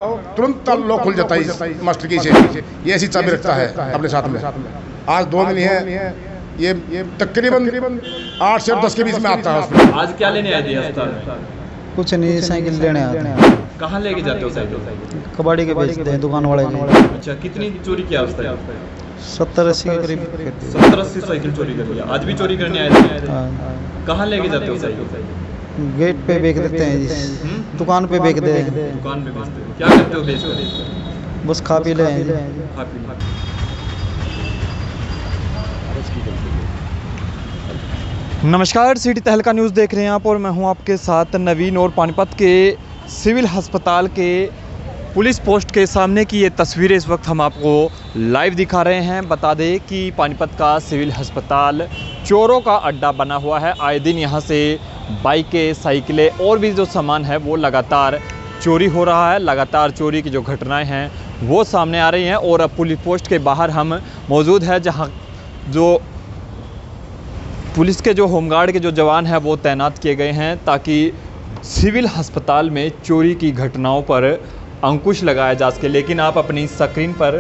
तुरंत लॉक खुल जाता है मास्टर की से। ये ऐसी चाबी रखता है अपने साथ में। आज 2 दिन है, ये तकरीबन 8 से 10 के बीच में आता है। आज क्या लेने आए थे अस्पताल में? कुछ नहीं, साइकिल लेने आते हैं। कहाँ लेके जाते हो साइकिल? कबाड़ी के बेचते हैं दुकान वाले के। अच्छा, कितनी चोरी किया उस टाइम? 70-80 के करीब। 70-80 साइकिल चोरी कर लिया। आज भी चोरी करने आए थे? कहाँ लेके जाते हो साइकिल? गेट पे बेच देते हैं जी, दुकान पे बेच देते हैं। दुकान पे बेचते हो? क्या करते हो बेच कर? बस खा पी ले हैं जी। खा पी ले। नमस्कार, सिटी तहलका न्यूज़ देख रहे हैं आप और मैं हूं आपके साथ नवीन। और पानीपत के सिविल अस्पताल के पुलिस पोस्ट के सामने की ये तस्वीरें इस वक्त हम आपको लाइव दिखा रहे हैं। बता दें कि पानीपत का सिविल अस्पताल चोरों का अड्डा बना हुआ है। आए दिन यहाँ से बाइकें, साइकिलें और भी जो सामान है वो लगातार चोरी हो रहा है। लगातार चोरी की जो घटनाएं हैं वो सामने आ रही हैं। और अब पुलिस पोस्ट के बाहर हम मौजूद है, जहाँ जो पुलिस के जो होमगार्ड के जो जवान हैं वो तैनात किए गए हैं ताकि सिविल अस्पताल में चोरी की घटनाओं पर अंकुश लगाया जा सके। लेकिन आप अपनी स्क्रीन पर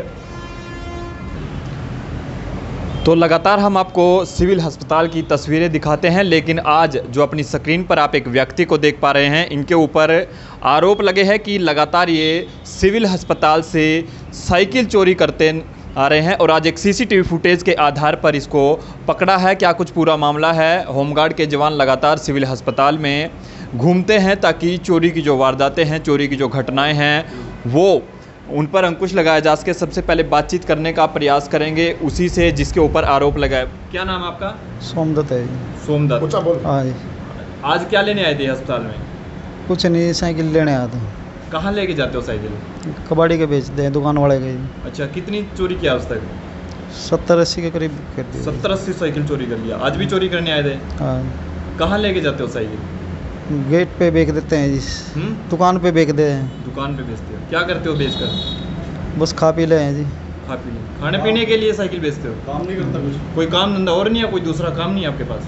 तो लगातार हम आपको सिविल अस्पताल की तस्वीरें दिखाते हैं, लेकिन आज जो अपनी स्क्रीन पर आप एक व्यक्ति को देख पा रहे हैं, इनके ऊपर आरोप लगे हैं कि लगातार ये सिविल अस्पताल से साइकिल चोरी करते आ रहे हैं। और आज एक सीसीटीवी फुटेज के आधार पर इसको पकड़ा है। क्या कुछ पूरा मामला है? होमगार्ड के जवान लगातार सिविल अस्पताल में घूमते हैं ताकि चोरी की जो वारदातें हैं, चोरी की जो घटनाएं हैं वो उन पर अंकुश लगाया जा सके। सबसे पहले बातचीत करने का प्रयास करेंगे उसी से जिसके ऊपर आरोप लगाए। क्या नाम आपका? सोमदत्त है। सोमदत्त। हाँ जी। आज क्या लेने आए थे अस्पताल में? कुछ नहीं, साइकिल लेने आते हैं। कहाँ लेके जाते हो साइकिल? कबाड़ी के बेचते हैं दुकान वाले के। अच्छा, कितनी चोरी किया उस तक? 70-80 के करीब कर दिया। 70-80 साइकिल चोरी कर लिया। आज भी चोरी करने आए थे? हाँ। कहाँ लेके जाते हो साइकिल? गेट पे बेच देते हैं जी, दुकान पे बेच देते हैं। दुकान पे बेचते हो? क्या करते हो बेच कर? बस खा पी ले हैं जी। खा पी ले। खाने पीने के लिए साइकिल बेचते हो? काम नहीं करता कुछ? कोई काम धंधा और नहीं है? कोई दूसरा काम नहीं है आपके पास?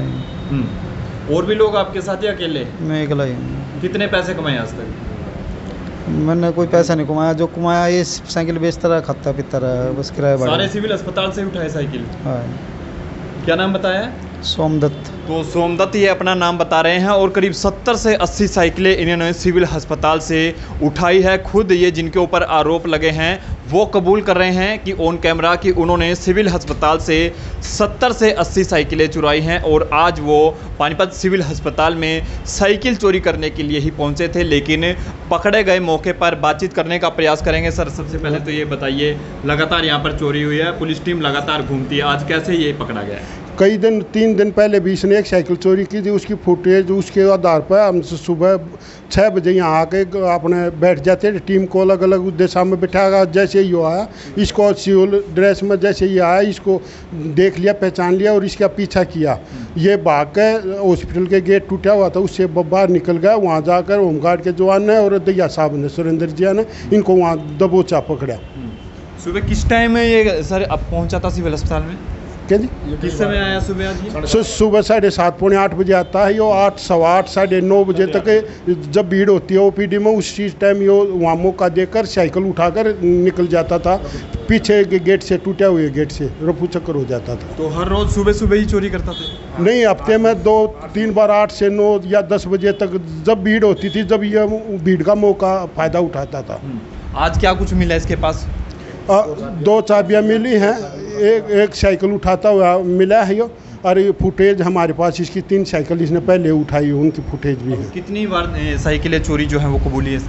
नहीं। और भी लोग आपके साथ या अकेले? मैं अकेला ही हूँ। कितने पैसे कमाए आज तक? मैंने कोई पैसा नहीं कमाया, जो कमाया ये साइकिल बेचता रहा, खाता पीता रहा, बस किराया भाड़ा। सारे सिविल अस्पताल से उठाए साइकिल? हाँ। क्या नाम बताया? सोमदत्त। तो सोमदत्त ये अपना नाम बता रहे हैं और करीब 70 से 80 साइकिलें इन्होंने सिविल अस्पताल से उठाई है। खुद ये जिनके ऊपर आरोप लगे हैं वो कबूल कर रहे हैं कि ऑन कैमरा कि उन्होंने सिविल अस्पताल से 70 से 80 साइकिलें चुराई हैं। और आज वो पानीपत सिविल अस्पताल में साइकिल चोरी करने के लिए ही पहुंचे थे, लेकिन पकड़े गए। मौके पर बातचीत करने का प्रयास करेंगे। सर, सबसे पहले तो ये बताइए, लगातार यहाँ पर चोरी हुई है, पुलिस टीम लगातार घूमती है, आज कैसे ये पकड़ा गया है? कई दिन 3 दिन पहले भी इसने एक साइकिल चोरी की थी। उसकी फुटेज उसके आधार पर हम सुबह 6 बजे यहाँ आके अपने बैठ जाते थे। टीम को अलग अलग दिशा में बिठाया। जैसे ही आया, इसको सिविल ड्रेस में जैसे ही आया, इसको देख लिया, पहचान लिया और इसका पीछा किया। ये भाग के हॉस्पिटल के गेट टूटा हुआ था, उससे बाहर निकल गया। वहाँ जाकर होमगार्ड के जवान ने और दैया साहब ने, सुरेंद्र जी ने इनको वहाँ दबोचा पकड़ा। सुबह किस टाइम में ये सर अब पहुँचा था सिविल अस्पताल में? क्या जी? किस समय आया सुबह आज? सुबह 7:30 पौने 8 बजे आता है। यो 8, सवा 8, 9:30 बजे तक जब भीड़ होती है ओपीडी में, उस चीज़ टाइम यो वहाँ मौका देकर साइकिल उठाकर निकल जाता था। पीछे के गेट से, टूटे हुए गेट से रफू चक्कर हो जाता था। तो हर रोज सुबह सुबह ही चोरी करता था? नहीं, हफ्ते में 2-3 बार 8 से 9 या 10 बजे तक जब भीड़ होती थी, जब ये भीड़ का मौका फ़ायदा उठाता था। आज क्या कुछ मिला इसके पास? 2 चाबियाँ मिली हैं, एक साइकिल उठाता हुआ मिला है यो। और ये फुटेज हमारे पास इसकी 3 साइकिल इसने पहले उठाई, उनकी फुटेज भी है। कितनी बार साइकिलें चोरी जो है वो कबूली है?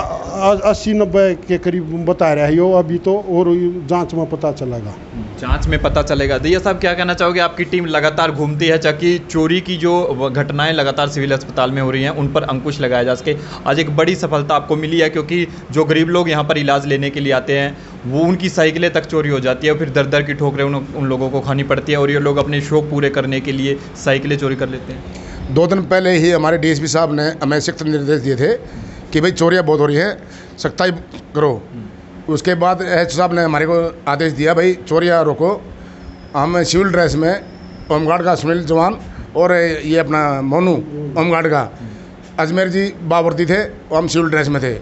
80-90 के करीब बता रहा है यो अभी तो, और जांच में पता चलेगा। जांच में पता चलेगा। दैया साहब, क्या कहना चाहोगे? आपकी टीम लगातार घूमती है ताकि चोरी की जो घटनाएं लगातार सिविल अस्पताल में हो रही हैं उन पर अंकुश लगाया जा सके। आज एक बड़ी सफलता आपको मिली है, क्योंकि जो गरीब लोग यहाँ पर इलाज लेने के लिए आते हैं वो उनकी साइकिलें तक चोरी हो जाती है और फिर दर दर की ठोकरें उन लोगों को खानी पड़ती है और ये लोग अपने शौक पूरे करने के लिए साइकिलें चोरी कर लेते हैं। 2 दिन पहले ही हमारे डीएसपी साहब ने हमें सख्त निर्देश दिए थे कि भाई चोरियाँ बहुत हो रही हैं, सख्ताई करो। उसके बाद एच साहब ने हमारे को आदेश दिया, भाई चोरियाँ रोको। हम सिविल ड्रेस में होमगार्ड का सुनील जवान और ये अपना मोनू होमगार्ड का, अजमेर जी बावर्दी थे, हम सिविल ड्रेस में थे।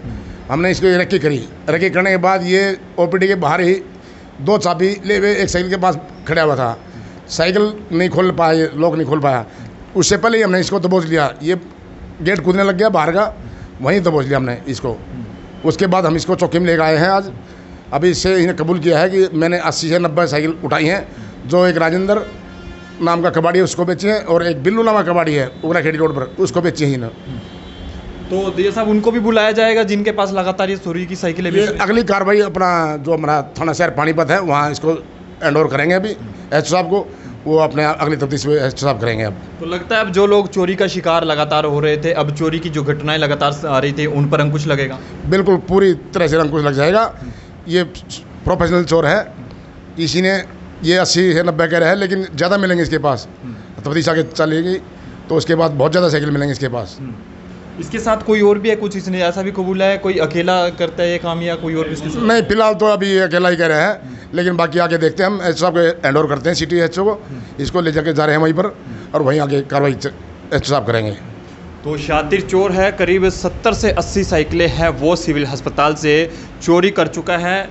हमने इसको रेकी करी। रेकी करने के बाद ये ओपीडी के बाहर ही 2 चाबी ले हुए एक साइकिल के पास खड़ा हुआ था। साइकिल नहीं खोल पाया, लॉक नहीं खोल पाया। उससे पहले ही हमने इसको दबोच लिया। ये गेट कूदने लग गया बाहर का, वहीं दबोच लिया हमने इसको। उसके बाद हम इसको चौकी में लेकर आए हैं आज। अभी इससे इन्हें कबूल किया है कि मैंने 80 से 90 साइकिल उठाई हैं, जो एक राजेंद्र नाम का कबाड़ी है उसको बेची है, और एक बिल्लू नाम का कबाड़ी है उगरा खेड़ी रोड पर, उसको बेची है इन्हें। तो ये साहब उनको भी बुलाया जाएगा जिनके पास लगातार ये चोरी की साइकिलें ये अगली कार्रवाई अपना जो हमारा थाना शहर पानीपत है वहाँ इसको हैंड ओवर करेंगे। अभी एच साहब को, वो अपने अगली तफ्तीश में एच साहब करेंगे। अब तो लगता है अब जो लोग चोरी का शिकार लगातार हो रहे थे, अब चोरी की जो घटनाएं लगातार आ रही थी उन पर अंकुश लगेगा। बिल्कुल पूरी तरह से अंकुश लग जाएगा। ये प्रोफेशनल चोर है, इसी ने ये 80 से 90 कह रहे हैं, लेकिन ज़्यादा मिलेंगे इसके पास। तफ्तीश आगे चलेगी तो उसके बाद बहुत ज़्यादा साइकिल मिलेंगे इसके पास। इसके साथ कोई और भी है कुछ, इसने ऐसा भी कबूला है कोई अकेला करता है ये काम या कोई और भी इसके साथ? नहीं, फिलहाल तो अभी ये अकेला ही कह रहे हैं, लेकिन बाकी आगे देखते हैं। हम एच साहब को हैंड ओवर करते हैं, सिटी एच को, इसको ले जाके जा रहे हैं वहीं पर, और वहीं आगे कार्रवाई एच साहब करेंगे। तो शातिर चोर है, करीब 70 से 80 साइकिलें हैं वो सिविल अस्पताल से चोरी कर चुका है।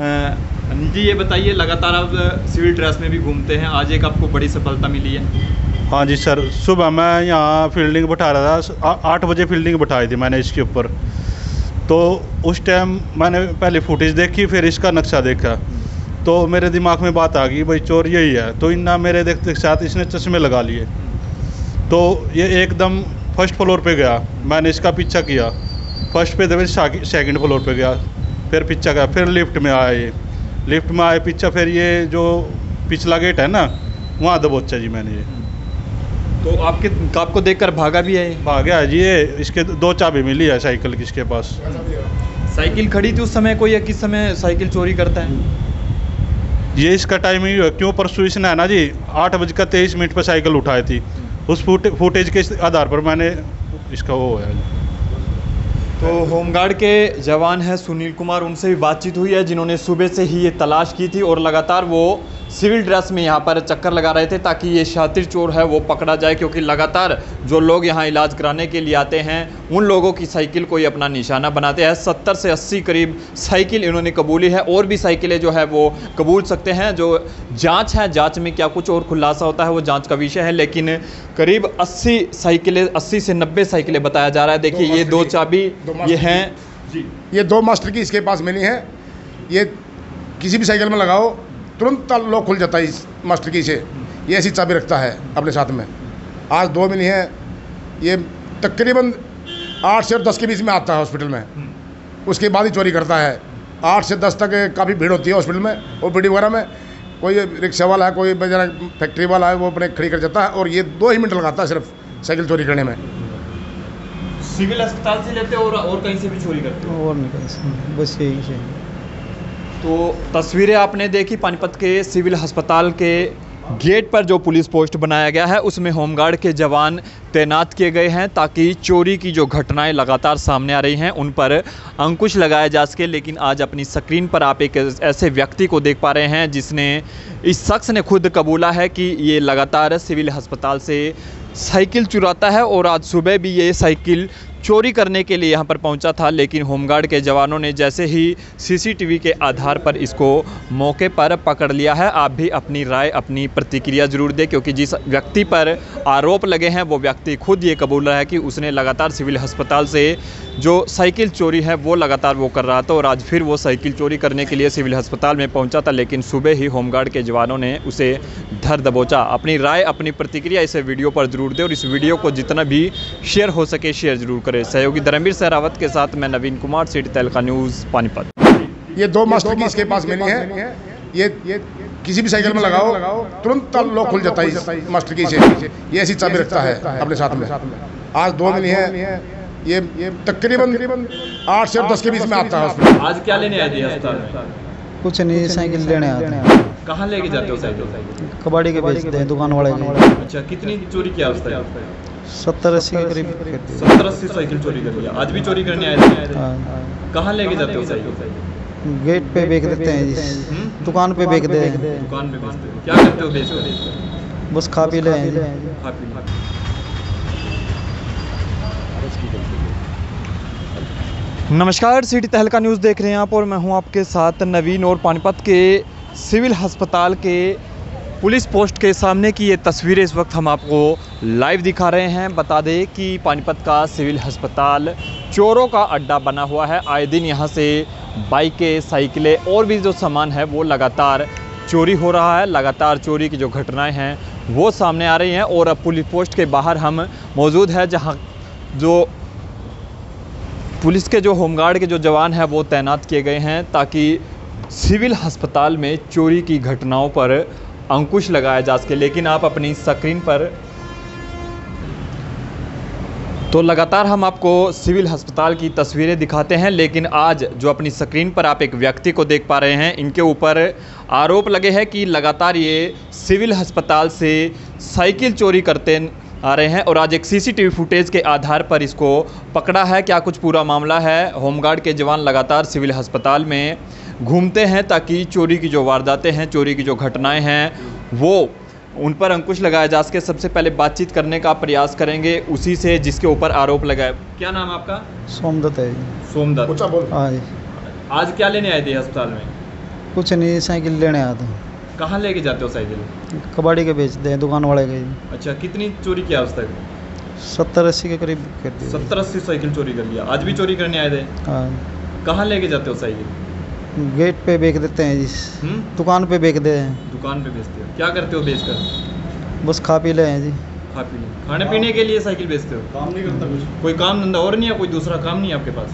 जी ये बताइए, लगातार आप सिविल ड्रेस में भी घूमते हैं, आज एक आपको बड़ी सफलता मिली है। हाँ जी सर, सुबह मैं यहाँ फील्डिंग बैठा रहा था, 8 बजे फील्डिंग बैठाई थी मैंने इसके ऊपर। तो उस टाइम मैंने पहले फुटेज देखी, फिर इसका नक्शा देखा, तो मेरे दिमाग में बात आ गई भाई चोर यही है। तो इन्ना मेरे देखते साथ इसने चश्मे लगा लिए, तो ये एकदम फर्स्ट फ्लोर पे गया। मैंने इसका पीछा किया, फर्स्ट पे फिर सेकंड फ्लोर पे गया, फिर पीछा गया, फिर लिफ्ट में आया। ये लिफ्ट में आए पीछा, फिर ये जो पिछला गेट है ना वहाँ दबोचा जी मैंने ये। तो आपको देखकर भागा भी है? भाग गया जी। ये इसके 2 चाबी मिली है साइकिल की इसके पास। साइकिल खड़ी थी उस समय कोई, या किस समय साइकिल चोरी करता है? ये इसका टाइमिंग क्यों, परसों इसने है ना जी 8:23 पर साइकिल उठाई थी। उस फुटेज के आधार पर मैंने इसका वो है। तो होमगार्ड के जवान हैं सुनील कुमार, उनसे भी बातचीत हुई है, जिन्होंने सुबह से ही ये तलाश की थी और लगातार वो सिविल ड्रेस में यहाँ पर चक्कर लगा रहे थे ताकि ये शातिर चोर है वो पकड़ा जाए, क्योंकि लगातार जो लोग यहाँ इलाज कराने के लिए आते हैं उन लोगों की साइकिल को ही अपना निशाना बनाते हैं। 70 से 80 करीब साइकिल इन्होंने कबूली है, और भी साइकिलें जो है वो कबूल सकते हैं। जो जाँच है, जाँच में क्या कुछ और खुलासा होता है वो जाँच का विषय है, लेकिन करीब 80 साइकिलें, 80 से 90 साइकिलें बताया जा रहा है। देखिए ये 2 चाबी ये हैं जी, ये 2 मास्टर की इसके पास मिली है। ये किसी भी साइकिल में लगाओ तुरंत लॉक खुल जाता है इस मास्टर की से। ये ऐसी चाबी रखता है अपने साथ में। आज 2 मिली हैं। ये तकरीबन 8 से 10 के बीच में आता है हॉस्पिटल में, उसके बाद ही चोरी करता है। 8 से 10 तक काफ़ी भीड़ होती है हॉस्पिटल में, ओपीडी वगैरह में। कोई रिक्शा वाला है, कोई बेचारा फैक्ट्री वाला है, वो अपने खड़ी कर जाता है, और ये 2 ही मिनट लगाता है सिर्फ साइकिल चोरी करने में। सिविल अस्पताल से लेते और कहीं से भी चोरी करते हो? और नहीं कहीं, बस यही है। तो तस्वीरें आपने देखी पानीपत के सिविल अस्पताल के गेट पर जो पुलिस पोस्ट बनाया गया है उसमें होमगार्ड के जवान तैनात किए गए हैं ताकि चोरी की जो घटनाएं लगातार सामने आ रही हैं उन पर अंकुश लगाया जा सके। लेकिन आज अपनी स्क्रीन पर आप एक ऐसे व्यक्ति को देख पा रहे हैं जिसने, इस शख्स ने खुद कबूला है कि ये लगातार सिविल अस्पताल से साइकिल चुराता है, और आज सुबह भी ये साइकिल चोरी करने के लिए यहाँ पर पहुँचा था। लेकिन होमगार्ड के जवानों ने जैसे ही सीसीटीवी के आधार पर इसको मौके पर पकड़ लिया है। आप भी अपनी राय, अपनी प्रतिक्रिया ज़रूर दें, क्योंकि जिस व्यक्ति पर आरोप लगे हैं वो व्यक्ति खुद ये कबूल रहा है कि उसने लगातार सिविल अस्पताल से जो साइकिल चोरी है वो लगातार वो कर रहा था, और आज फिर वो साइकिल चोरी करने के लिए सिविल अस्पताल में पहुँचा था। लेकिन सुबह ही होमगार्ड के जवानों ने उसे धर दबोचा। अपनी राय, अपनी प्रतिक्रिया इसे वीडियो पर ज़रूर दें, और इस वीडियो को जितना भी शेयर हो सके शेयर ज़रूर करें। सहयोगी धर्मवीर सहरावत के साथ मैं नवीन कुमार, सिटी तहलका न्यूज़ पानीपत। ये 2 मास्टर की इसके पास मिली है। ये किसी भी साइकिल में लगाओ तुरंत लॉक खुल जाता है इस मास्टर की से। ये ऐसी चाबी रखता है अपने साथ में। आज 2 मिली है। ये तकरीबन 8 से 10 के बीच में आता है हॉस्पिटल। आज क्या लेने आए थे अस्पताल? कुछ नहीं, साइकिल लेने आते हैं। कहाँ लेके जाते हो साइकिल? कबाड़ी के बेचते हैं दुकान वाले के। अच्छा, कितनी चोरी किया उस टाइम? 70-80 के करीब। 70-80 साइकिल चोरी कर लिया। आज भी चोरी करने आए थे? कहाँ लेके जाते हो साइकिल? गेट पे बेच देते हैं जी, दुकान पे बेच देते हैं। दुकान पे बेचते हो? क्या करते हो बेच कर? बस खा पी ले हैं जी। खा पी। नमस्कार, सिटी तहलका न्यूज़ देख रहे हैं आप और मैं हूं आपके साथ नवीन। और पानीपत के सिविल अस्पताल के पुलिस पोस्ट के सामने की ये तस्वीरें इस वक्त हम आपको लाइव दिखा रहे हैं। बता दें कि पानीपत का सिविल अस्पताल चोरों का अड्डा बना हुआ है। आए दिन यहाँ से बाइकें, साइकिलें और भी जो सामान है वो लगातार चोरी हो रहा है। लगातार चोरी की जो घटनाएं हैं वो सामने आ रही हैं। और अब पुलिस पोस्ट के बाहर हम मौजूद है, जहाँ जो पुलिस के जो होमगार्ड के जो जवान हैं वो तैनात किए गए हैं ताकि सिविल अस्पताल में चोरी की घटनाओं पर अंकुश लगाया जा सके। लेकिन आप अपनी स्क्रीन पर तो लगातार हम आपको सिविल अस्पताल की तस्वीरें दिखाते हैं, लेकिन आज जो अपनी स्क्रीन पर आप एक व्यक्ति को देख पा रहे हैं, इनके ऊपर आरोप लगे हैं कि लगातार ये सिविल अस्पताल से साइकिल चोरी करते आ रहे हैं। और आज एक सीसीटीवी फुटेज के आधार पर इसको पकड़ा है। क्या कुछ पूरा मामला है? होमगार्ड के जवान लगातार सिविल अस्पताल में घूमते हैं ताकि चोरी की जो वारदातें हैं, चोरी की जो घटनाएं हैं वो उन पर अंकुश लगाया जा सके। सबसे पहले बातचीत करने का प्रयास करेंगे उसी से जिसके ऊपर आरोप लगाए। क्या नाम आपका? सोमदत्त है। सोमदत्त। हाँ जी। आज क्या लेने आए थे अस्पताल में? कुछ नहीं, साइकिल लेने आया था। कहाँ लेके जाते हो साइकिल? कबाड़ी के बेचते हैं, दुकान वाले के। अच्छा, कितनी चोरी किया आज तक? 70-80 के करीब कर दिया। 70-80 साइकिल चोरी कर लिया। आज भी चोरी करने आए थे? हाँ। कहाँ लेके जाते हो साइकिल? गेट पे बेच देते हैं जी। दुकान पे बेच देते हैं। दुकान पे बेचते हो? क्या करते हो बेचकर? बस खा पी ले हैं जी। खा पी ले, खाने पीने के लिए साइकिल बेचते हो? काम नहीं करता कुछ? कोई काम धंधा और नहीं है? कोई दूसरा काम नहीं है आपके पास?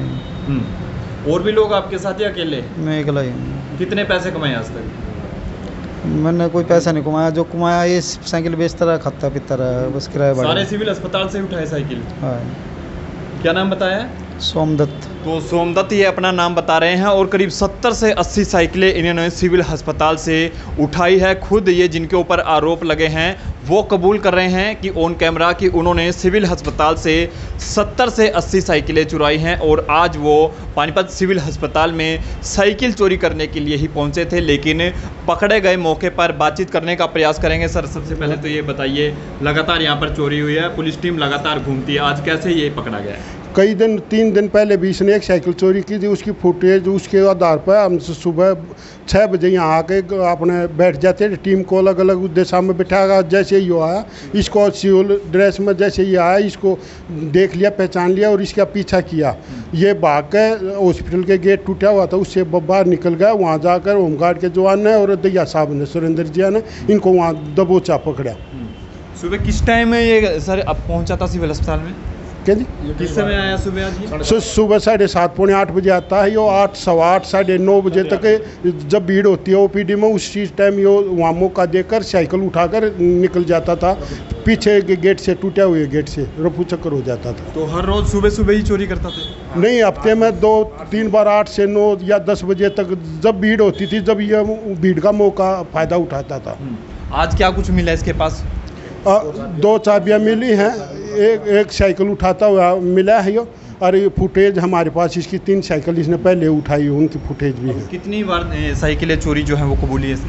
नहीं। और भी लोग आपके साथ या अकेले? मैं अकेला ही हूँ। कितने पैसे कमाए आज तक? मैंने कोई पैसा नहीं कमाया, जो कमाया ये साइकिल बेचता रहा, खाता पीता रहा, बस किराया भाड़ा। सारे सिविल अस्पताल से उठाए साइकिल? हाँ। क्या नाम बताया? सोमदत्त। तो सोमदत्त ये अपना नाम बता रहे हैं और करीब 70 से 80 साइकिलें इन्होंने सिविल अस्पताल से उठाई है। खुद ये जिनके ऊपर आरोप लगे हैं वो कबूल कर रहे हैं कि ऑन कैमरा कि उन्होंने सिविल अस्पताल से 70 से 80 साइकिलें चुराई हैं। और आज वो पानीपत सिविल अस्पताल में साइकिल चोरी करने के लिए ही पहुंचे थे, लेकिन पकड़े गए। मौके पर बातचीत करने का प्रयास करेंगे। सर, सबसे पहले तो ये बताइए, लगातार यहाँ पर चोरी हुई है, पुलिस टीम लगातार घूमती है, आज कैसे ये पकड़ा गया है? कई दिन 3 दिन पहले भी इसने एक साइकिल चोरी की थी। उसकी फुटेज उसके आधार पर हम सुबह 6 बजे यहाँ आके अपने बैठ जाते थे। टीम को अलग अलग दिशा में बिठाया। जैसे ही आया, इसको सिविल ड्रेस में जैसे ही आया, इसको देख लिया, पहचान लिया और इसका पीछा किया। ये भाग के हॉस्पिटल के गेट टूटा हुआ था, उससे बाहर निकल गया। वहाँ जाकर होमगार्ड के जवान ने और दैया साहब ने, सुरेंद्र जी ने, इनको वहाँ दबोचा पकड़ा। सुबह किस टाइम में ये सर अब पहुँचा था सिविल अस्पताल में? क्या जी? किस समय आया सुबह आज? सुबह 7:30 पौने 8 बजे आता है। यो 8, सवा 8, 9:30 बजे तक जब भीड़ होती है ओपीडी में, उस चीज़ टाइम यो वहाँ मौका देकर साइकिल उठाकर निकल जाता था। पीछे के गेट से, टूटे हुए गेट से रफू चक्कर हो जाता था। तो हर रोज़ सुबह सुबह ही चोरी करता था? नहीं, हफ्ते में 2-3 बार 8 से 9 या 10 बजे तक जब भीड़ होती थी, जब ये भीड़ का मौका फ़ायदा उठाता था। आज क्या कुछ मिला इसके पास? 2 चाबियाँ मिली हैं, एक साइकिल उठाता हुआ मिला है यो। और ये फुटेज हमारे पास इसकी 3 साइकिल इसने पहले उठाई, उनकी फुटेज भी है। कितनी बार साइकिलें चोरी जो है वो कबूली है?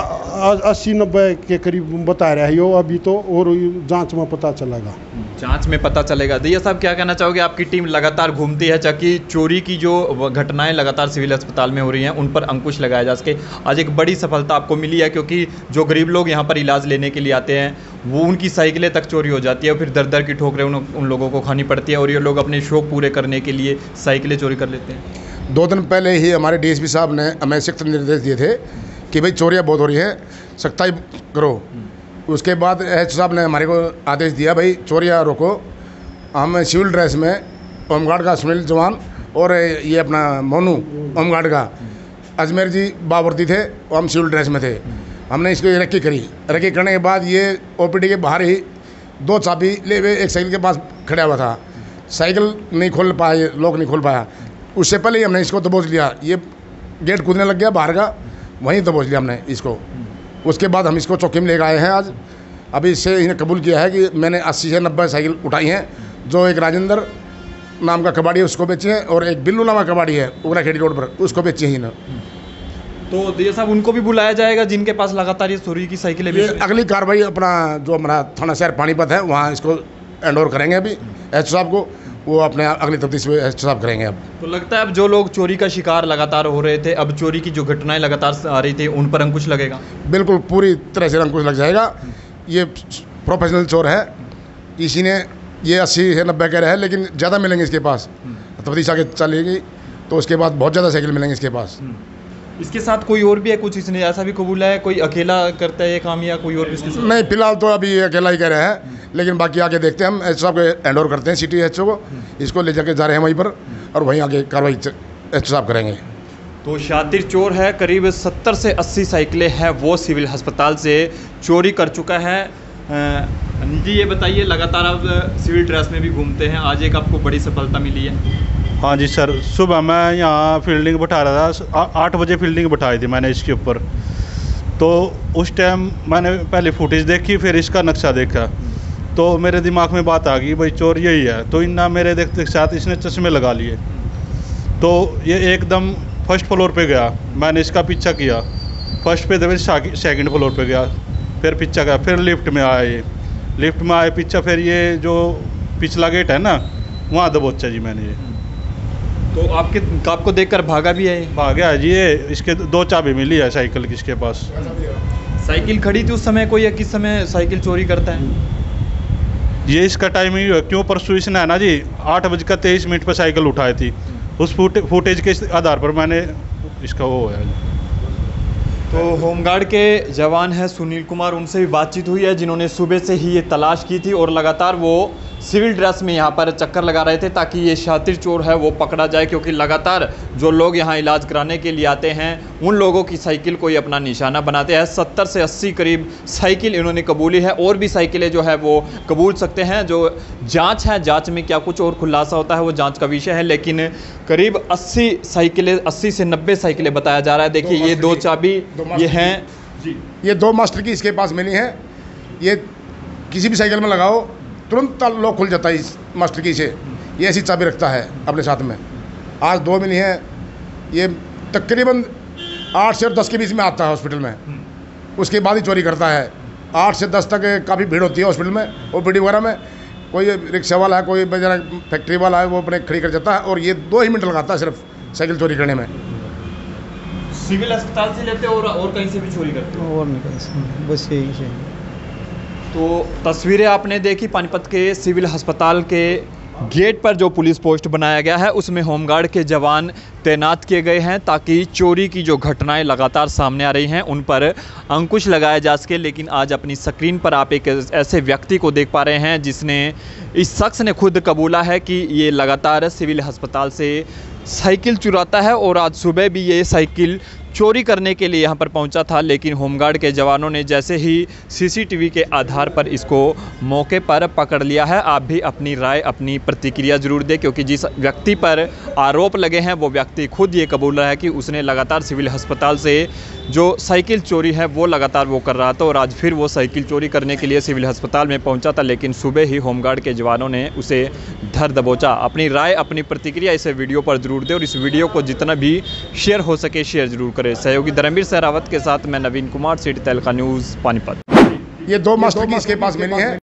80-90 के करीब बता रहा है यो अभी तो, और जांच में पता चलेगा। जांच में पता चलेगा। दैया साहब, क्या कहना चाहोगे? आपकी टीम लगातार घूमती है ताकि चोरी की जो घटनाएं लगातार सिविल अस्पताल में हो रही हैं उन पर अंकुश लगाया जा सके। आज एक बड़ी सफलता आपको मिली है, क्योंकि जो गरीब लोग यहाँ पर इलाज लेने के लिए आते हैं वो उनकी साइकिलें तक चोरी हो जाती है और फिर दर दर की ठोकरें उन लोगों को खानी पड़ती है और ये लोग अपने शौक पूरे करने के लिए साइकिलें चोरी कर लेते हैं। 2 दिन पहले ही हमारे डीएसपी साहब ने हमें सख्त निर्देश दिए थे कि भाई चोरियाँ बहुत हो रही हैं, सख्ताई करो। उसके बाद एच साहब ने हमारे को आदेश दिया, भाई चोरियाँ रोको। हम सिविल ड्रेस में होमगार्ड का सुनील जवान और ये अपना मोनू होमगार्ड का अजमेर जी बावर्दी थे, हम सिविल ड्रेस में थे। हमने इसको रक्की करी। रक्की करने के बाद ये ओपीडी के बाहर ही 2 चाबी ले हुए एक साइकिल के पास खड़ा हुआ था। साइकिल नहीं खोल पाया, लॉक नहीं खोल पाया। उससे पहले ही हमने इसको दबोच लिया। ये गेट कूदने लग गया बाहर का, वहीं दबोच लिया हमने इसको। उसके बाद हम इसको चौकी में लेकर आए हैं आज। अभी इससे इन्हें कबूल किया है कि मैंने 80 से 90 साइकिल उठाई हैं। जो एक राजेंद्र नाम का कबाड़ी है उसको बेची है, और एक बिल्लू नाम का कबाड़ी है उगरा खेड़ी रोड पर, उसको बेची है इन्हें। तो दैया साहब, उनको भी बुलाया जाएगा जिनके पास लगातार ये चोरी की साइकिलें ये अगली कार्रवाई अपना जो हमारा थाना शहर पानीपत है वहाँ इसको हैंड ओवर करेंगे अभी एच साहब को। वो अपने अगली तफ्तीश में एहतसाब करेंगे। अब तो लगता है अब जो लोग चोरी का शिकार लगातार हो रहे थे, अब चोरी की जो घटनाएं लगातार आ रही थी उन पर अंकुश लगेगा। बिल्कुल पूरी तरह से अंकुश लग जाएगा। ये प्रोफेशनल चोर है, इसी ने ये 80 से 90 कह रहा है, लेकिन ज़्यादा मिलेंगे इसके पास। तफ्तीश आगे चलेगी तो उसके बाद बहुत ज़्यादा साइकिल मिलेंगे इसके पास। इसके साथ कोई और भी है कुछ, इसने ऐसा भी कबूला है कोई अकेला करता है ये काम या कोई और भी इसके साथ? नहीं, फिलहाल तो अभी ये अकेला ही कह रहे हैं, लेकिन बाकी आगे देखते हैं। हम एच साहब को हैंड ओवर करते हैं सिटी एच को, इसको ले जाके जा रहे हैं वहीं पर और वहीं आगे कार्रवाई एच साहब करेंगे। तो शातिर चोर है, करीब 70 से 80 साइकिलें हैं वो सिविल अस्पताल से चोरी कर चुका है। जी ये बताइए, लगातार आप सिविल ड्रेस में भी घूमते हैं, आज एक आपको बड़ी सफलता मिली है। हाँ जी सर, सुबह मैं यहाँ फील्डिंग बैठा रहा था, 8 बजे फील्डिंग बैठाई थी मैंने इसके ऊपर। तो उस टाइम मैंने पहले फुटेज देखी, फिर इसका नक्शा देखा, तो मेरे दिमाग में बात आ गई भाई चोर यही है। तो इन्ना मेरे देखते साथ इसने चश्मे लगा लिए, तो ये एकदम फर्स्ट फ्लोर पे गया। मैंने इसका पीछा किया, फर्स्ट पे फिर सेकंड फ्लोर पे गया, फिर पीछा गया, फिर लिफ्ट में आया। ये लिफ्ट में आए पीछा, फिर ये जो पिछला गेट है ना वहाँ दबोचा जी मैंने ये। तो आपको देखकर भागा भी है? भाग गया जी। ये इसके 2 चाबी मिली है साइकिल की इसके पास। साइकिल खड़ी थी उस समय कोई, या किस समय साइकिल चोरी करता है? ये इसका टाइमिंग क्यों, परसों इसने है ना जी 8:23 पर साइकिल उठाई थी। उस फुटेज के आधार पर मैंने इसका वो है। तो होमगार्ड के जवान हैं सुनील कुमार, उनसे भी बातचीत हुई है, जिन्होंने सुबह से ही ये तलाश की थी और लगातार वो सिविल ड्रेस में यहाँ पर चक्कर लगा रहे थे ताकि ये शातिर चोर है वो पकड़ा जाए, क्योंकि लगातार जो लोग यहाँ इलाज कराने के लिए आते हैं उन लोगों की साइकिल को ही अपना निशाना बनाते हैं। 70 से 80 करीब साइकिल इन्होंने कबूली है, और भी साइकिलें जो है वो कबूल सकते हैं। जो जाँच है, जाँच में क्या कुछ और खुलासा होता है वो जाँच का विषय है, लेकिन करीब 80 साइकिलें, 80 से 90 साइकिलें बताया जा रहा है। देखिए ये 2 चाबी ये हैं जी, ये 2 मास्टर की इसके पास मिली है। ये किसी भी साइकिल में लगाओ तुरंत लॉक खुल जाता है इस मास्टर की से। ये ऐसी चाबी रखता है अपने साथ में। आज 2 मिली हैं। ये तकरीबन 8 से 10 के बीच में आता है हॉस्पिटल में, उसके बाद ही चोरी करता है। 8 से 10 तक काफ़ी भीड़ होती है हॉस्पिटल में, ओपीडी वगैरह में। कोई रिक्शा वाला है, कोई बेचारा फैक्ट्री वाला है, वो अपने खड़ी कर जाता है और ये 2 ही मिनट लगाता है सिर्फ साइकिल चोरी करने में। सिविल अस्पताल से लेते और कहीं से भी चोरी करते हो? और नहीं कहीं, बस यही है। तो तस्वीरें आपने देखी पानीपत के सिविल अस्पताल के गेट पर जो पुलिस पोस्ट बनाया गया है उसमें होमगार्ड के जवान तैनात किए गए हैं ताकि चोरी की जो घटनाएं लगातार सामने आ रही हैं उन पर अंकुश लगाया जा सके। लेकिन आज अपनी स्क्रीन पर आप एक ऐसे व्यक्ति को देख पा रहे हैं जिसने, इस शख्स ने खुद कबूला है कि ये लगातार सिविल अस्पताल से साइकिल चुराता है और आज सुबह भी ये साइकिल चोरी करने के लिए यहाँ पर पहुँचा था। लेकिन होमगार्ड के जवानों ने जैसे ही सीसीटीवी के आधार पर इसको मौके पर पकड़ लिया है। आप भी अपनी राय, अपनी प्रतिक्रिया ज़रूर दें, क्योंकि जिस व्यक्ति पर आरोप लगे हैं वो व्यक्ति खुद ये कबूल रहा है कि उसने लगातार सिविल अस्पताल से जो साइकिल चोरी है वो लगातार वो कर रहा था और आज फिर वो साइकिल चोरी करने के लिए सिविल अस्पताल में पहुँचा था। लेकिन सुबह ही होमगार्ड के जवानों ने उसे धर दबोचा। अपनी राय, अपनी प्रतिक्रिया इसे वीडियो पर ज़रूर दें और इस वीडियो को जितना भी शेयर हो सके शेयर ज़रूर करें। सहयोगी धर्मवीर सहरावत के साथ मैं नवीन कुमार, सिटी तहलका न्यूज़ पानीपत। ये 2 मास्टर की इसके पास मिली है।